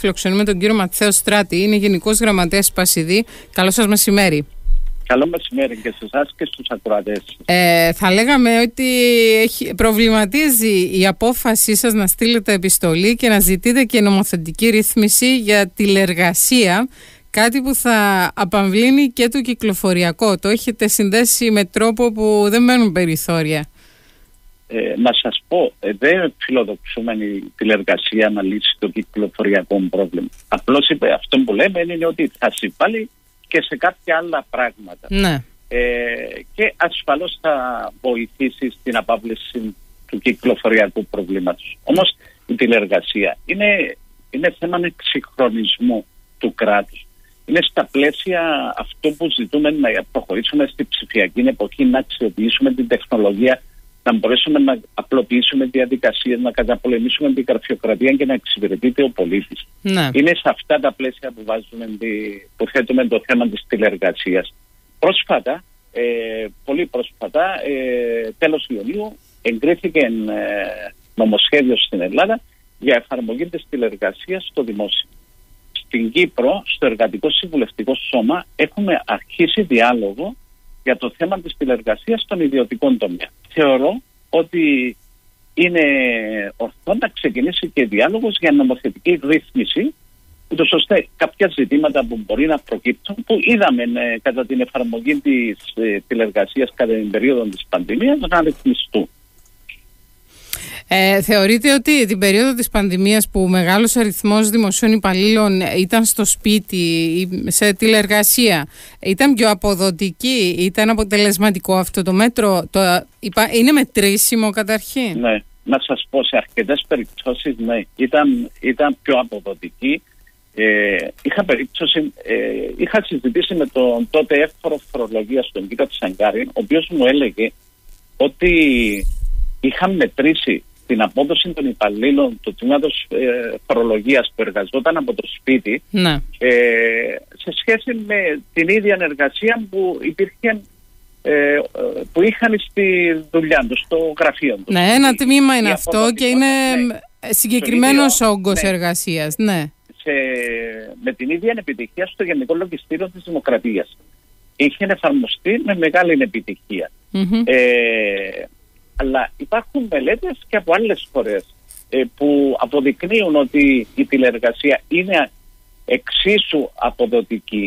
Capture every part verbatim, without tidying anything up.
φιλοξενούμε τον κύριο Ματθαίο Στράτη. Είναι Γενικός Γραμματέας Πασιδή. Καλό σας μεσημέρι. Καλό μεσημέρι και σε εσάς και στους ακροατές. Ε, θα λέγαμε ότι έχει, προβληματίζει η απόφασή σας να στείλετε επιστολή και να ζητείτε και νομοθετική ρύθμιση για τηλεργασία, κάτι που θα απαμβλύνει και το κυκλοφοριακό. Το έχετε συνδέσει με τρόπο που δεν μένουν περιθώρια. Ε, να σας πω, ε, δεν φιλοδοξούμε η τηλεργασία να λύσει το κυκλοφοριακό πρόβλημα. Απλώς αυτό που λέμε είναι ότι θα συμβάλλει και σε κάποια άλλα πράγματα. Ναι. Ε, και ασφαλώς θα βοηθήσει στην απάβληση του κυκλοφοριακού προβλήματος. Όμως η τηλεργασία είναι, είναι θέμα εξυγχρονισμού του κράτους. Είναι στα πλαίσια αυτού που ζητούμε να προχωρήσουμε στη ψηφιακή εποχή, να αξιοποιήσουμε την τεχνολογία, να μπορέσουμε να απλοποιήσουμε διαδικασίες, να καταπολεμήσουμε την γραφειοκρατία και να εξυπηρετείται ο πολίτης. Ναι. Είναι σε αυτά τα πλαίσια που, βάζουμε, που θέτουμε το θέμα της τηλεργασίας. Πρόσφατα, ε, πολύ πρόσφατα, ε, τέλος Ιουνίου, εγκρίθηκε ε, νομοσχέδιο στην Ελλάδα για εφαρμογή της τηλεργασίας στο δημόσιο. Στην Κύπρο, στο Εργατικό Συμβουλευτικό Σώμα, έχουμε αρχίσει διάλογο για το θέμα της τηλεργασίας στον ιδιωτικό τομέα. Θεωρώ ότι είναι ορθό να ξεκινήσει και διάλογος για νομοθετική ρύθμιση, ούτως ώστε κάποια ζητήματα που μπορεί να προκύπτουν, που είδαμε ε, κατά την εφαρμογή της ε, τηλεργασίας κατά την περίοδο της πανδημίας, να ρυθμιστούν. Ε, θεωρείτε ότι την περίοδο της πανδημίας που μεγάλος αριθμός δημοσίων υπαλλήλων ήταν στο σπίτι ή σε τηλεργασία, ήταν πιο αποδοτική, ήταν αποτελεσματικό αυτό το μέτρο, το, είναι μετρήσιμο καταρχήν? Ναι, να σας πω, σε αρκετές περιπτώσεις ναι, ήταν, ήταν πιο αποδοτική. Ε, είχα, περίπτωση, ε, είχα συζητήσει με τον τότε εύφορο φορολογίας, τον κύριο Τσαγκάρη, ο οποίος μου έλεγε ότι είχαν μετρήσει την απόδοση των υπαλλήλων του τμήματος ε, φορολογίας που εργαζόταν από το σπίτι, ναι. ε, σε σχέση με την ίδια εργασία που υπήρχε, ε, που είχαν στη δουλειά τους, στο γραφείο τους. Ναι, ένα τμήμα είναι αυτό και είναι ναι. συγκεκριμένος όγκος ναι. εργασίας. Ναι. Σε, με την ίδια επιτυχία στο Γενικό Λογιστήριο της Δημοκρατίας. Είχε εφαρμοστεί με μεγάλη επιτυχία. Mm-hmm. Ε, αλλά υπάρχουν μελέτες και από άλλες χώρες ε, που αποδεικνύουν ότι η τηλεργασία είναι εξίσου αποδοτική.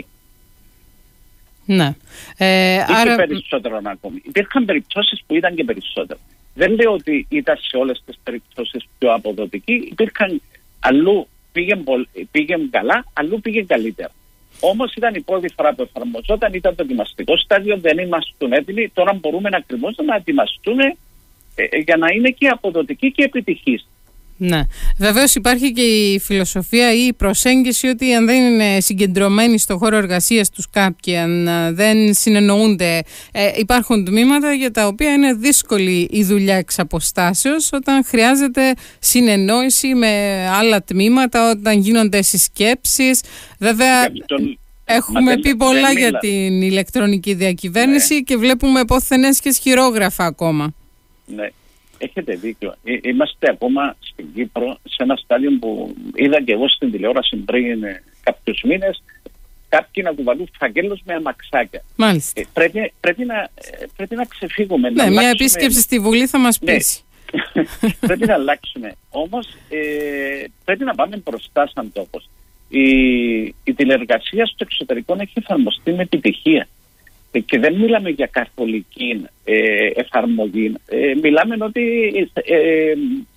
Ναι. Ε, ή άρα... και περισσότερο ακόμη. Υπήρχαν περιπτώσεις που ήταν και περισσότερο. Δεν λέω ότι ήταν σε όλες τις περιπτώσεις πιο αποδοτική. Υπήρχαν αλλού πήγαινε, πήγαινε καλά, αλλού πήγαινε καλύτερα. Όμως ήταν η πρώτη φορά που εφαρμοζόταν, ήταν το ετοιμαστικό στάδιο, δεν ήμασταν έτοιμοι. Τώρα μπορούμε ακριβώς να ετοιμαστούμε ε, για να είναι και αποδοτική και επιτυχής. Ναι. Βεβαίως υπάρχει και η φιλοσοφία ή η προσέγγιση ότι αν δεν είναι συγκεντρωμένοι στο χώρο εργασίας τους κάποιοι, αν δεν συνεννοούνται, ε, υπάρχουν τμήματα για τα οποία είναι δύσκολη η δουλειά εξ αποστάσεως, όταν χρειάζεται συνεννόηση με άλλα τμήματα, όταν γίνονται συσκέψεις. Βέβαια τον... έχουμε δεν, πει πολλά για μιλά. την ηλεκτρονική διακυβέρνηση ναι. και βλέπουμε πόθενες και χειρόγραφα ακόμα. Ναι. Έχετε δίκιο. Είμαστε ακόμα στην Κύπρο σε ένα στάδιο που είδα και εγώ στην τηλεόραση πριν κάποιους μήνες, κάποιοι να κουβαλούν φακέλους με αμαξάκια. Μάλιστα. Ε, πρέπει, πρέπει, να, πρέπει να ξεφύγουμε. Ναι, να μια αλλάξουμε... επίσκεψη στη Βουλή θα μας πείσει. Ναι. Πρέπει να αλλάξουμε. Όμως ε, πρέπει να πάμε μπροστά σαν τόπος. Η, η τηλεργασία στο εξωτερικό έχει εφαρμοστεί με επιτυχία. Και δεν μιλάμε για καθολική ε, εφαρμογή. Ε, μιλάμε ότι ε,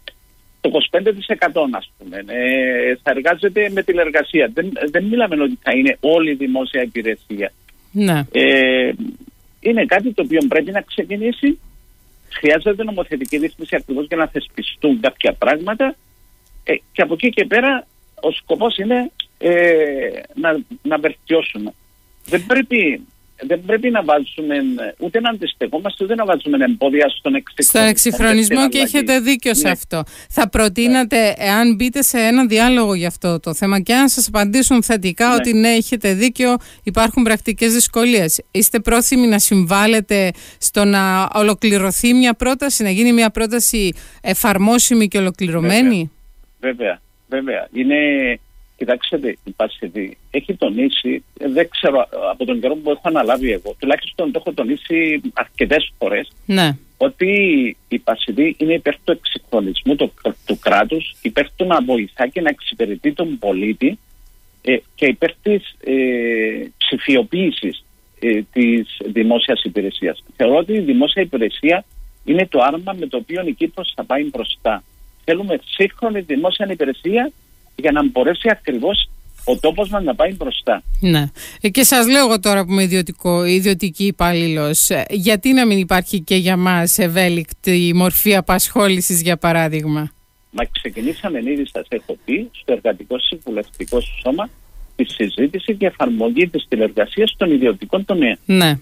το είκοσι πέντε τοις εκατό ας πούμε, ε, θα εργάζεται με τηλεργασία. Δεν, δεν μιλάμε ότι θα είναι όλη η δημόσια υπηρεσία. Ναι. Ε, είναι κάτι το οποίο πρέπει να ξεκινήσει. Χρειάζεται νομοθετική ρύθμιση ακριβώς για να θεσπιστούν κάποια πράγματα. Ε, και από εκεί και πέρα ο σκοπός είναι ε, να, να βελτιώσουμε. Δεν πρέπει... Δεν πρέπει να βάζουμε, ούτε να αντιστεκόμαστε, ούτε να βάζουμε εμπόδια στον εξυγχρονισμό. Στον εξυγχρονισμό και έχετε δίκιο σε ναι. αυτό. Θα προτείνατε, ναι. εάν μπείτε σε ένα διάλογο για αυτό το θέμα και αν σας απαντήσουν θετικά ναι. ότι ναι, έχετε δίκιο, υπάρχουν πρακτικές δυσκολίες. Είστε πρόθυμοι να συμβάλλετε στο να ολοκληρωθεί μια πρόταση, να γίνει μια πρόταση εφαρμόσιμη και ολοκληρωμένη? Βέβαια, βέβαια. βέβαια. Είναι... Κοιτάξτε, η Πασιδή έχει τονίσει, δεν ξέρω, από τον καιρό που έχω αναλάβει εγώ, τουλάχιστον το έχω τονίσει αρκετές φορές, ναι. ότι η Πασιδή είναι υπέρ του εξυγχρονισμού του, του κράτους, υπέρ του να βοηθά και να εξυπηρετεί τον πολίτη ε, και υπέρ της ε, ψηφιοποίησης ε, της δημόσιας υπηρεσίας. Θεωρώ ότι η δημόσια υπηρεσία είναι το άρμα με το οποίο η Κύπρος θα πάει μπροστά. Θέλουμε σύγχρονη δημόσια υπηρεσία για να μπορέσει ακριβώς ο τόπος μας να πάει μπροστά. Ναι. Και σας λέω εγώ τώρα που είμαι ιδιωτικό, ιδιωτική υπάλληλος, γιατί να μην υπάρχει και για μας ευέλικτη μορφή απασχόλησης, για παράδειγμα? Μα ξεκινήσαμε ήδη, σας έχω πει, στο Εργατικό Συμβουλευτικό Σώμα τη συζήτηση και εφαρμογή της τηλεργασίας των ιδιωτικών τομέα. Ναι.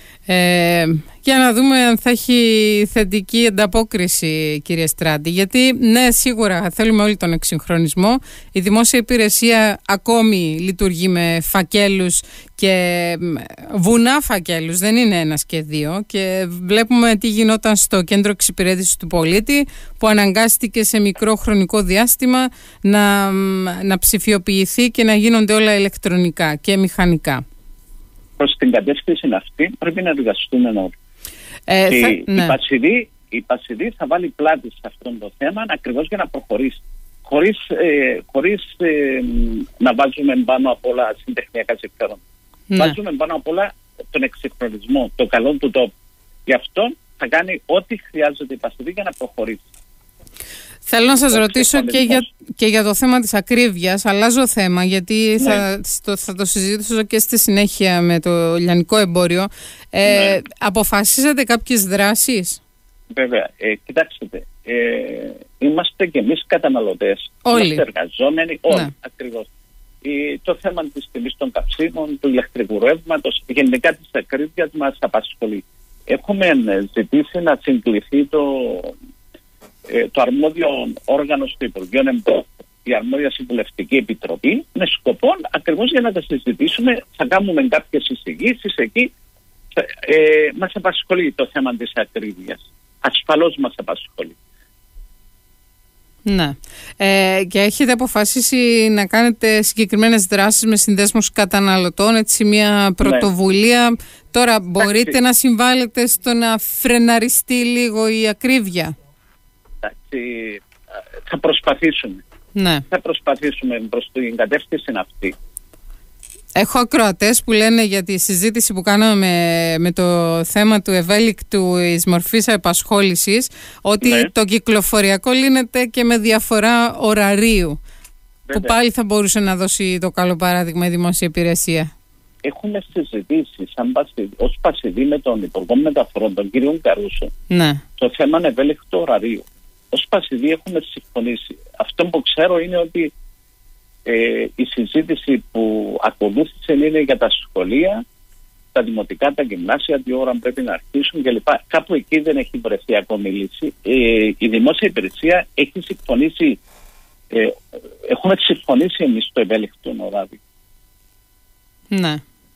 Ε, για να δούμε αν θα έχει θετική ανταπόκριση, κύριε Στράτη, γιατί ναι, σίγουρα θέλουμε όλοι τον εξυγχρονισμό. Η δημόσια υπηρεσία ακόμη λειτουργεί με φακέλους και βουνά φακέλους, δεν είναι ένας και δύο, και βλέπουμε τι γινόταν στο κέντρο εξυπηρέτησης του πολίτη, που αναγκάστηκε σε μικρό χρονικό διάστημα να, να ψηφιοποιηθεί και να γίνονται όλα ηλεκτρονικά και μηχανικά. Προς την κατεύθυνση αυτή πρέπει να εργαστούμε όλοι. Ε, και θα, η, ναι. Πασιδή, η Πασιδή θα βάλει πλάτη σε αυτό το θέμα ακριβώς για να προχωρήσει. Χωρίς, ε, χωρίς ε, να βάζουμε πάνω απ' όλα συντεχνιακά συμφέροντα. Ναι. Βάζουμε πάνω απ' όλα τον εξυγχρονισμό, το καλό του τόπου. Γι' αυτό θα κάνει ό,τι χρειάζεται η Πασιδή για να προχωρήσει. Θέλω να σας ρωτήσω και για, και για το θέμα της ακρίβειας. Αλλάζω θέμα, γιατί ναι. θα, το, θα το συζητήσω και στη συνέχεια με το λιανικό εμπόριο. Ε, ναι. Αποφασίζετε κάποιες δράσεις? Βέβαια. Ε, κοιτάξτε, ε, είμαστε και εμείς καταναλωτές. Όλοι. Είμαστε εργαζόμενοι. Όλοι, ναι. ακριβώς. Ε, το θέμα της τιμής των καυσίμων, του ηλεκτρικού ρεύματος, γενικά της ακρίβειας μας απασχολεί. Έχουμε ζητήσει να συγκληθεί το... το αρμόδιο όργανο στο Υπουργείο Εμπορίου, η αρμόδια συμβουλευτική επιτροπή, με σκοπό ακριβώς για να τα συζητήσουμε. Θα κάνουμε κάποιες εισηγήσεις εκεί. Ε, μας απασχολεί το θέμα της ακρίβειας. Ασφαλώς μας απασχολεί. Ναι. Ε, και έχετε αποφασίσει να κάνετε συγκεκριμένες δράσεις με συνδέσμους καταναλωτών, έτσι μια πρωτοβουλία. Ναι. Τώρα μπορείτε Εντάξει. να συμβάλλετε στο να φρεναριστεί λίγο η ακρίβεια? Θα προσπαθήσουμε. Ναι. Θα προσπαθήσουμε προς την κατεύθυνση αυτή. Έχω ακροατές που λένε για τη συζήτηση που κάναμε με, με το θέμα του ευέλικτου εις μορφής απασχόλησης, ότι ναι. το κυκλοφοριακό λύνεται και με διαφορά ωραρίου. Βέβαια. Που πάλι θα μπορούσε να δώσει το καλό παράδειγμα η δημόσια υπηρεσία. Έχουμε συζητήσει σαν Πασιδή, ως Πασιδή με τον Υπουργό Μεταφορών, τον κύριο Καρούσο, ναι. το θέμα είναι ευέλικτο ωραρίου. Ως Πασιδή έχουμε συμφωνήσει. Αυτό που ξέρω είναι ότι ε, η συζήτηση που ακολούθησε είναι για τα σχολεία, τα δημοτικά, τα γυμνάσια, τι ώρα πρέπει να αρχίσουν κλπ. Κάπου εκεί δεν έχει βρεθεί ακόμη λύση. Ε, η δημόσια υπηρεσία έχει συμφωνήσει, ε, έχουμε συμφωνήσει εμείς στο ευέλικτο ωράριο. Ναι.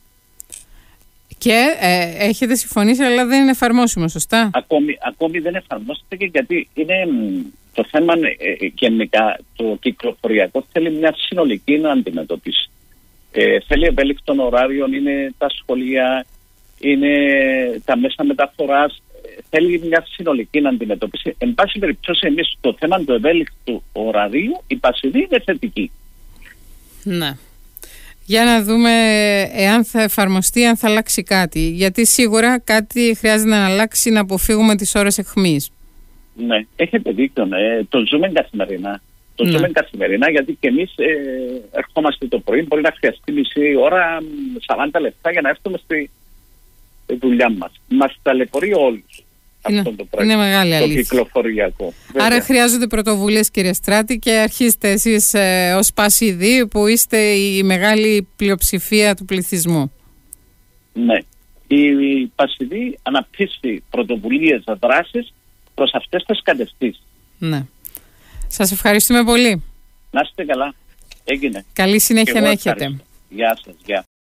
Και ε, έχετε συμφωνήσει, αλλά δεν είναι εφαρμόσιμο, σωστά? Ακόμη, ακόμη δεν εφαρμόστηκε, γιατί είναι το θέμα ε, γενικά το κυκλοφοριακό θέλει μια συνολική αντιμετώπιση. Ε, θέλει ευέλικτων ωράριων, είναι τα σχολεία, είναι τα μέσα μεταφοράς, ε, θέλει μια συνολική αντιμετώπιση. Εν πάση περιπτώσει, εμείς το θέμα του ευέλικτου ωραρίου, η Πασιδή είναι θετική. Ναι. Για να δούμε εάν θα εφαρμοστεί, αν θα αλλάξει κάτι. Γιατί σίγουρα κάτι χρειάζεται να αλλάξει, να αποφύγουμε τις ώρες αιχμής. Ναι, έχετε δίκιο. Ναι. Το ζούμε καθημερινά. Το ναι. ζούμε καθημερινά, γιατί και εμείς ε, ερχόμαστε το πρωί, μπορεί να χρειαστεί μισή ώρα, σαράντα λεπτά για να έρθουμε στη δουλειά μας. Μας ταλαιπωρεί όλους. Είναι, αυτό το είναι μεγάλη το αλήθεια. Κυκλοφοριακό. Βέβαια. Άρα χρειάζονται πρωτοβουλίες, κύριε Στράτη, και αρχίστε εσείς ε, ως Πασιδή, που είστε η μεγάλη πλειοψηφία του πληθυσμού. Ναι. Η Πασιδή αναπτύσσει πρωτοβουλίες, δράσεις προς αυτές τις κατευθύνσεις. Ναι. Σας ευχαριστούμε πολύ. Να είστε καλά. Έγινε. Καλή συνέχεια να έχετε. Ευχαριστώ. Γεια σας. Γεια.